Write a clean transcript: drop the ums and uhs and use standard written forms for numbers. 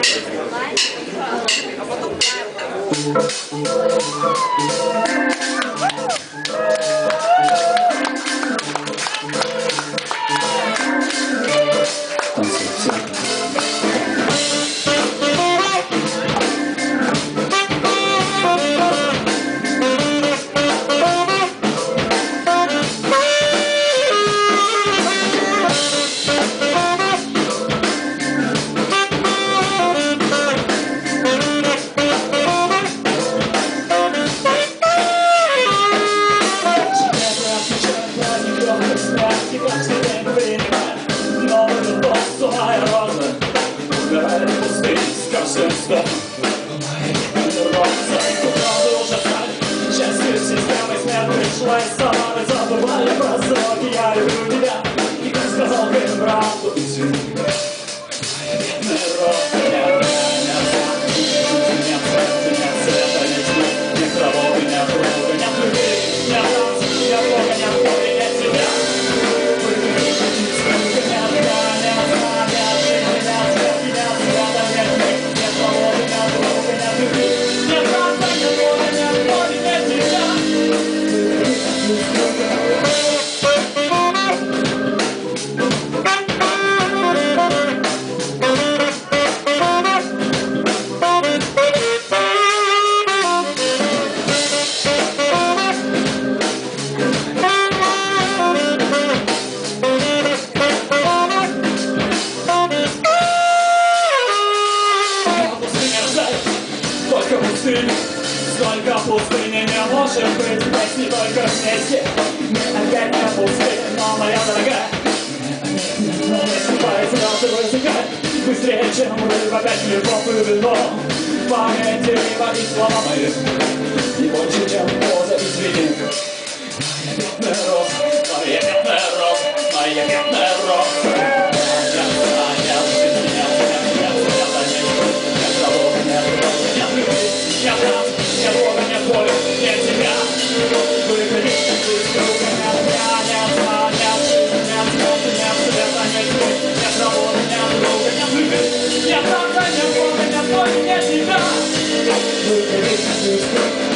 Столько пустыни не может быть здесь, не только вместе. Мы опять не пустыни, но моя дорогая, но не ступай, сразу высыхай. Быстрее, чем рыба, опять любовь и вино. В памяти водить слова мои, не больше, чем поза из вины. Моя бедная роза, моя бедная роза, моя бедная роза. Нет нас, нет Бога, нет боли, нет тебя. Выходи из круга, нет дня, нет сна, нет жизни, нет смерти, нет света, нет тьмы, нет работы, нет друга, нет любви. Нет танца, нет Бога, нет боли, нет тебя. Выходи из круга.